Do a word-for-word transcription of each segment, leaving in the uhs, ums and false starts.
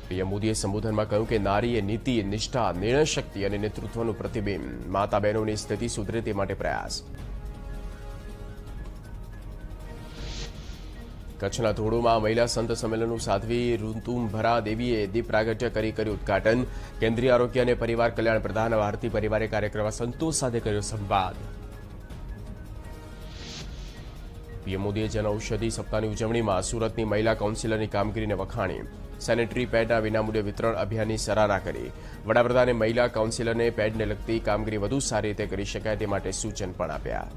PM મોદીએ સંબોધનમાં કહ્યું કે નારી એ નીતિ, નિષ્ઠા, નિર્ણય શક્તિ અને નેતૃત્વનું પ્રતિબિંબ. માતા બહેનોની સ્થિતિ સુધરે તે માટે પ્રયાસ. કચ્છના ધોરડોમાં મહિલા સંત સંમેલનનું સાધ્વી ઋતુંભરા દેવીએ દીપ પ્રાગટ્ય કરી કર્યું ઉદઘાટન. કેન્દ્રીય આરોગ્ય અને પરિવાર કલ્યાણ પ્રધાન ભારતી પરિવારે કાર્યક્રમમાં સંતોષ સાથે કર્યો સંવાદ. પીએમ મોદીએ જનઔષધિ સપ્તાહની ઉજવણીમાં સુરતની મહિલા કાઉન્સિલરની કામગીરીને વખાણી. સેનેટરી પેડના વિનામૂલ્યે વિતરણ અભિયાનની સરાહના કરી. વડાપ્રધાને મહિલા કાઉન્સિલરને પેડને લગતી કામગીરી વધુ સારી રીતે કરી શકાય તે માટે સૂચન પણ આપ્યા.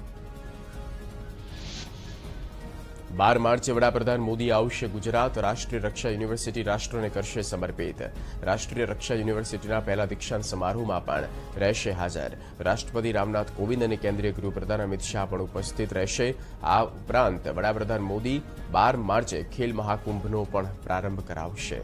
બાર માર્ચે વડાપ્રધાન મોદી આવશે ગુજરાત. રાષ્ટ્રીય રક્ષા યુનિવર્સિટી રાષ્ટ્રને કરશે સમર્પિત. રાષ્ટ્રીય રક્ષા યુનિવર્સિટીના પહેલા દીક્ષાંત સમારોહમાં પણ રહેશે હાજર. રાષ્ટ્રપતિ રામનાથ કોવિંદ અને કેન્દ્રીય ગૃહપ્રધાન અમિત શાહ પણ ઉપસ્થિત રહેશે. આ ઉપરાંત વડાપ્રધાન મોદી બાર માર્ચે ખેલ મહાકુંભનો પણ પ્રારંભ કરાવશે.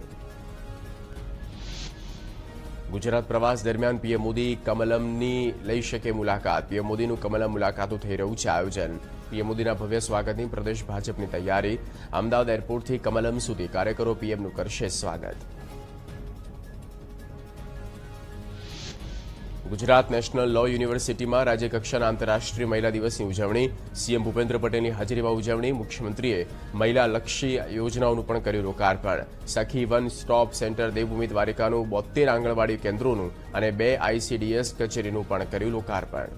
ગુજરાત પ્રવાસ દરમિયાન પીએમ મોદી કમલમની લઈ શકે મુલાકાત. પીએમ મોદીનું કમલમ મુલાકાતો થઈ રહ્યું છે આયોજન. પીએમ મોદીના ભવ્ય સ્વાગતની પ્રદેશ ભાજપની તૈયારી. અમદાવાદ એરપોર્ટથી કમલમ સુધી કાર્યકરો પીએમનું કરશે સ્વાગત. ગુજરાત નેશનલ લો યુનિવર્સિટીમાં રાજ્યકક્ષાના આંતરરાષ્ટ્રીય મહિલા દિવસની ઉજવણી. સીએમ ભૂપેન્દ્ર પટેલની હાજરીમાં ઉજવણી. મુખ્યમંત્રીએ મહિલાલક્ષી યોજનાઓનું પણ કર્યું લોકાર્પણ. Sakhi one stop centre Devbhumi દ્વારિકાનું, બોતેર આંગણવાડી કેન્દ્રોનું અને બે આઈસીડીએસ કચેરીનું પણ કર્યું લોકાર્પણ.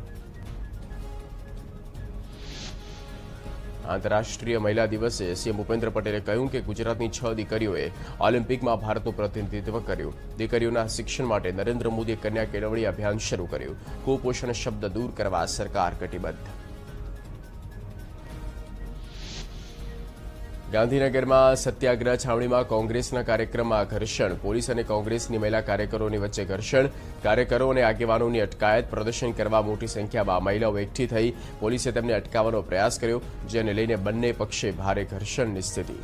આંતરરાષ્ટ્રીય મહિલા દિવસે સીએમ ભૂપેન્દ્ર પટેલે કહ્યું કે ગુજરાતની છ દીકરીઓએ ઓલિમ્પિકમાં ભારતનું પ્રતિનિધિત્વ કર્યું. દીકરીઓના શિક્ષણ માટે નરેન્દ્ર મોદીએ કન્યા કેળવણી અભિયાન શરૂ કર્યું. કુપોષણ શબ્દ દૂર કરવા સરકાર કટિબદ્ધ. ગાંધીનગરમાં સત્યાગ્રહ છાવણીમાં કોંગ્રેસના કાર્યક્રમમાં ઘર્ષણ. પોલીસ અને કોંગ્રેસની મહિલા કાર્યકરોની વચ્ચે ઘર્ષણ. કાર્યકરો અને આગેવાનોની અટકાયત. પ્રદર્શન કરવા મોટી સંખ્યામાં મહિલાઓ એકઠી થઈ. પોલીસે તેમને અટકાવવાનો પ્રયાસ કર્યો, જેને લઈને બંને પક્ષે ભારે ઘર્ષણની સ્થિતિ.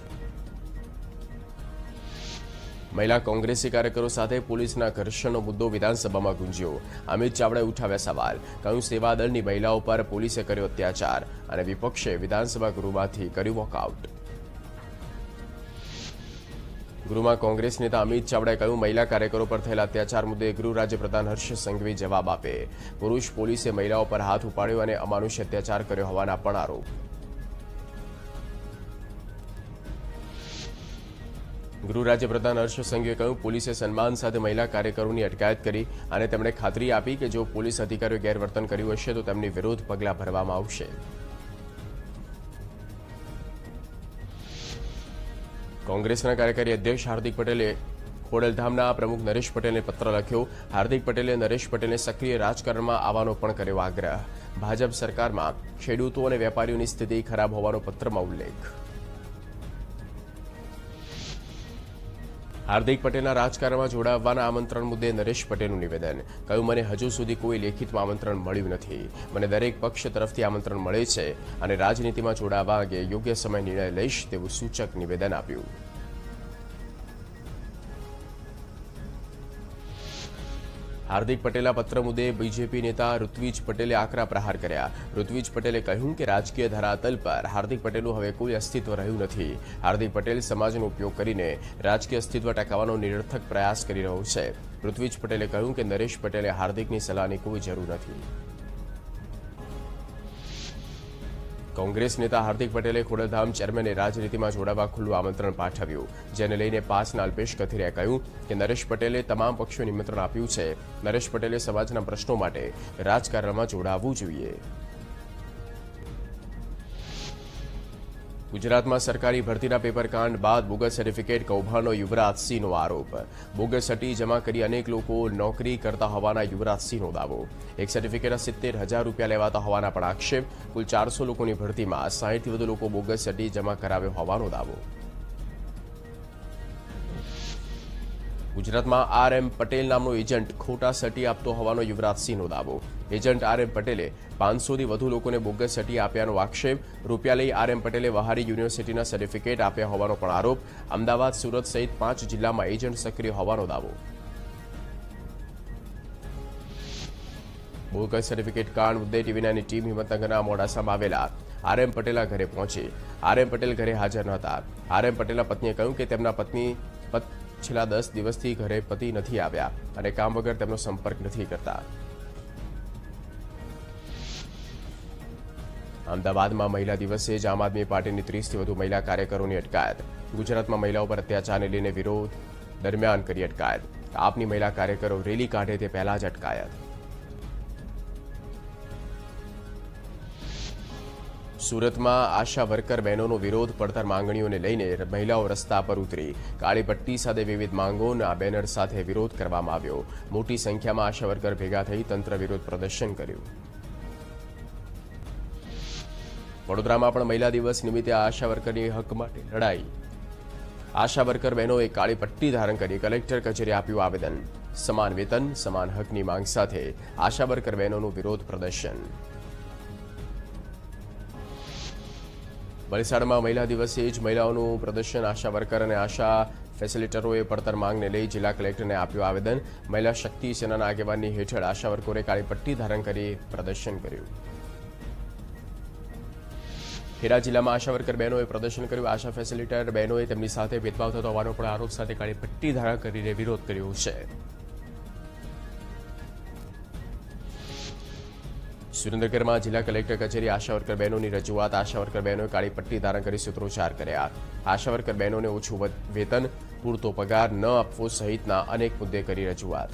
મહિલા કોંગ્રેસી કાર્યકરો સાથે પોલીસના ઘર્ષણનો મુદ્દો વિધાનસભામાં ગુંજ્યો. અમિત ચાવડાએ ઉઠાવ્યા સવાલ. કહ્યું સેવાદળની મહિલાઓ પર પોલીસે કર્યો અત્યાચાર અને વિપક્ષે વિધાનસભા ગૃહમાંથી કર્યું વોકઆઉટ. ગૃહમાં કોંગ્રેસ નેતા અમિત ચાવડાએ કહ્યું મહિલા કાર્યકરો પર થયેલા અત્યાચાર મુદ્દે ગૃહ રાજ્યપ્રધાન હર્ષ સંઘવી જવાબ આપે. પુરુષ પોલીસે મહિલાઓ પર હાથ ઉપાડ્યો અને અમાનુષ અત્યાચાર કર્યો હોવાના પણ આરોપ. ગૃહ રાજ્યપ્રધાન હર્ષ સંઘવીએ કહ્યું પોલીસે સન્માન સાથે મહિલા કાર્યકરોની અટકાયત કરી અને તેમણે ખાતરી આપી કે જો પોલીસ અધિકારીઓએ ગેરવર્તન કર્યું હશે તો તેમની વિરુદ્ધ પગલાં ભરવામાં આવશે. કોંગ્રેસના કાર્યકારી અધ્યક્ષ હાર્દિક પટેલે ખોડલધામના પ્રમુખ નરેશ પટેલને પત્ર લખ્યો. હાર્દિક પટેલે નરેશ પટેલને સક્રિય રાજકારણમાં આવવાનો પણ કર્યો આગ્રહ. ભાજપ સરકારમાં ખેડૂતો અને વેપારીઓની સ્થિતિ ખરાબ હોવાનો પત્રમાં ઉલ્લેખ. હાર્દિક પટેલના રાજકારણમાં જોડાવાના આમંત્રણ મુદ્દે નરેશ પટેલનું નિવેદન. કહ્યું મને હજુ સુધી કોઈ લેખિતમાં આમંત્રણ મળ્યું નથી. મને દરેક પક્ષ તરફથી આમંત્રણ મળે છે અને રાજનીતિમાં જોડાવા અંગે યોગ્ય સમય નિર્ણય લઈશ તેવું સૂચક નિવેદન આપ્યું. હાર્દિક પટેલના પત્ર મુદ્દે બીજેપી નેતા ઋત્વિજ પટેલે આકરા પ્રહાર કર્યા. ઋત્વિજ પટેલે કહ્યું કે રાજકીય ધરાતલ પર હાર્દિક પટેલનું હવે કોઈ અસ્તિત્વ રહ્યું નથી. હાર્દિક પટેલ સમાજનો ઉપયોગ કરીને રાજકીય અસ્તિત્વ ટકાવવાનો નિરર્થક પ્રયાસ કરી રહ્યો છે. ઋત્વિજ પટેલે કહ્યું કે નરેશ પટેલે હાર્દિકની સલાહની કોઈ જરૂર નથી. કોંગ્રેસ નેતા હાર્દિક પટેલે ખોડલધામ ચેરમેને રાજનીતિમાં જોડાવા ખુલ્લું આમંત્રણ પાઠવ્યું, જેને લઈને પાસના અલ્પેશ કથિરિયાએ કહ્યું કે નરેશ પટેલે તમામ પક્ષોને નિમંત્રણ આપ્યું છે. નરેશ પટેલે સમાજના પ્રશ્નો માટે રાજકારણમાં જોડાવવું જોઈએ. ગુજરાતમાં સરકારી ભરતીના પેપરકાંડ બાદ બોગસ સર્ટિફિકેટ કૌભાંડનો યુવરાજસિંહનો આરોપ. બોગસ સર્ટી જમા કરી અનેક લોકો નોકરી કરતા હોવાના યુવરાજસિંહનો દાવો. એક સર્ટિફિકેટના સિત્તેર હજાર રૂપિયા લેવાતા હોવાના પણ આક્ષેપ. કુલ ચારસો લોકોની ભરતીમાં સાહીઠથી વધુ લોકો બોગસ સર્ટી જમા કરાવ્યો હોવાનો દાવો. ગુજરાતમાં આર એમ પટેલ નામનો એજન્ટ ખોટા સર્ટી આપતો હોવાનો યુવરાજસિંહનો દાવો. એજન્ટ આર એમ પટેલે પાંચસોથી વધુ લોકોને બોગસ સર્ટી આપ્યાનો આક્ષેપ. રૂપિયા લઈ આર એમ પટેલે વહારી યુનિવર્સિટીના સર્ટિફિકેટ આપ્યા હોવાનો પણ આરોપ. અમદાવાદ, સુરત સહિત પાંચ જિલ્લામાં એજન્ટ સક્રિય હોવાનો દાવો. બોગસ સર્ટિફિકેટ કાંડ મુદ્દે ટીવી નાઇનની ટીમ હિંમતનગરના મોડાસામાં આવેલા આર એમ પટેલના ઘરે પહોંચી. આર એમ પટેલ ઘરે હાજર ન હતા. આર એમ પટેલના પત્નીએ કહ્યું કે તેમના પત્ની છેલ્લા દસ દિવસથી ઘરે પતિ નથી આવ્યા અને કામ વગર તેમનો સંપર્ક નથી કરતા। અમદાવાદમાં મહિલા દિવસે જ આમ આદમી પાર્ટીની ત્રીસથી વધુ મહિલા કાર્યકરોની અટકાયત। ગુજરાતમાં મહિલાઓ પર અત્યાચારને લઈને વિરોધ દરમિયાન કરી અટકાયત। આપની મહિલા કાર્યકરો રેલી કાઢે તે પહેલા જ અટકાયત। સુરતમાં આશા વર્કર બહેનોનો વિરોધ પડતર માંગણીઓને લઈને મહિલાઓ રસ્તા પર ઉતરી। કાળી પટ્ટી સાથે વિવિધ માંગોના બેનર સાથે વિરોધ કરવામાં આવ્યો। મોટી સંખ્યામાં આશા વર્કર ભેગા થઈ તંત્ર વિરોધ પ્રદર્શન કર્યું। વડોદરામાં પણ મહિલા દિવસ નિમિત્તે આશા વર્કરની હક માટે લડાઈ। આશા વર્કર બહેનોએ કાળી પટ્ટી ધારણ કરી કલેક્ટર કચેરી આપ્યું આવેદન। સમાન વેતન સમાન હકની માંગ સાથે આશા વર્કર બહેનોનું વિરોધ પ્રદર્શન। વલસાડમાં મહિલા દિવસે જ મહિલાઓનું પ્રદર્શન। આશા વર્કર અને આશા ફેસિલિટરોએ પડતર માંગને લઈ જિલ્લા કલેક્ટરને આપ્યું આવેદન। મહિલા શક્તિ સેનાના આગેવાની હેઠળ આશા વર્કરોએ કાળી પટ્ટી ધારણ કરી પ્રદર્શન કર્યું। ખેડા જિલ્લામાં આશા વર્કર બહેનોએ પ્રદર્શન કર્યું। આશા ફેસિલિટર બહેનોએ તેમની સાથે ભેદભાવ થતો હોવાનો પણ આરોપ સાથે કાળી પટ્ટી ધારણ કરીને વિરોધ કર્યો છે। સુરેન્દ્રનગરમાં જિલ્લા કલેક્ટર કચેરી આશા વર્કર બહેનોની રજૂઆત। આશા વર્કર બહેનોએ કાળી પટ્ટી ધારણ કરી સૂત્રોચ્ચાર કર્યા। આશા વર્કર બહેનોને ઓછું વેતન પૂરતો પગાર ન આપવો સહિતના અનેક મુદ્દે કરી રજૂઆત।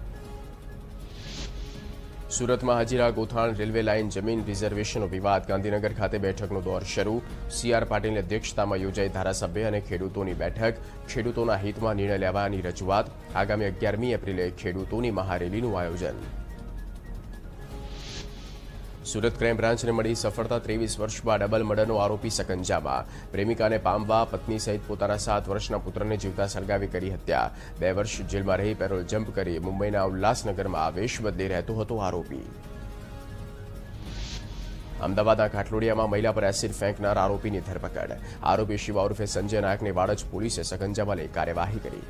સુરતમાં હજીરા ગોથાણ રેલવે લાઇન જમીન રિઝર્વેશનનો વિવાદ। ગાંધીનગર ખાતે બેઠકનો દોર શરૂ। સી આર પાટીલની અધ્યક્ષતામાં યોજાઈ ધારાસભ્ય અને ખેડૂતોની બેઠક। ખેડૂતોના હિતમાં નિર્ણય લેવાની રજૂઆત। આગામી અગિયારમી એપ્રિલે ખેડૂતોની મહારેલીનું આયોજન। સુરત ક્રાઇમ બ્રાન્ચને મળી સફળતા। ત્રેવીસ વર્ષમાં ડબલ મર્ડરનો આરોપી સકંજામાં। પ્રેમિકાને પામવા પત્ની સહિત પોતાના સાત વર્ષના પુત્રને જીવતા સળગાવી કરી હત્યા। બે વર્ષ જેલમાં રહી પેરોલ જમ્પ કરી મુંબઈના ઉલ્લાસનગરમાં વેશ બદલી રહેતો હતો આરોપી। અમદાવાદના ઘાટલોડિયામાં મહિલા પર એસિડ ફેંકનાર આરોપીની ધરપકડ। આરોપી શિવા ઉર્ફે સંજય નાયકને વાડજ પોલીસે સકંજામાં લઈ કાર્યવાહી કરી।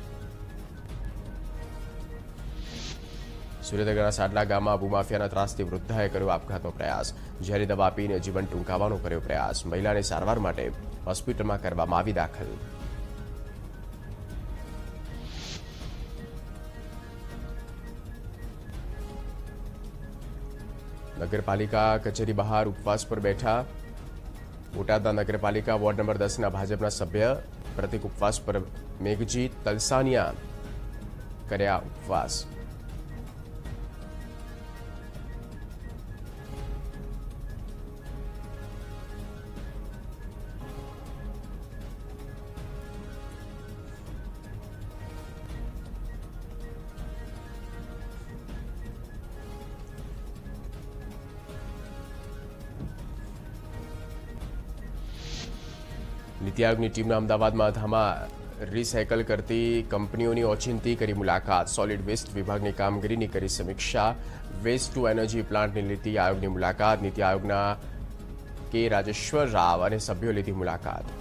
સુરેન્દ્રનગરના સાડલા ગામમાં ભૂમાફિયાના ત્રાસથી વૃદ્ધાએ કર્યો આપઘાતનો પ્રયાસ। ઝેરી દવા પીને જીવન ટૂંકાવવાનો કર્યો પ્રયાસ। મહિલાને સારવાર માટે હોસ્પિટલમાં કરવામાં આવી દાખલ। નગરપાલિકા કચેરી બહાર ઉપવાસ પર બેઠા। બોટાદના નગરપાલિકા વોર્ડ નંબર દસના ભાજપના સભ્ય પ્રતિક ઉપવાસ પર મેઘજીત તલસાનિયા કર્યા ઉપવાસ। નીતિ આયોગની ટીમના અમદાવાદમાં ધામા રિસાયકલ કરતી કંપનીઓની ઓચિંતી કરી મુલાકાત। સોલિડ વેસ્ટ વિભાગની કામગીરીની કરી સમીક્ષા। વેસ્ટ ટુ એનર્જી પ્લાન્ટની નીતિ આયોગની મુલાકાત। નીતિ આયોગના કે રાજેશ્વર રાવ અને સભ્યો લીધી મુલાકાત।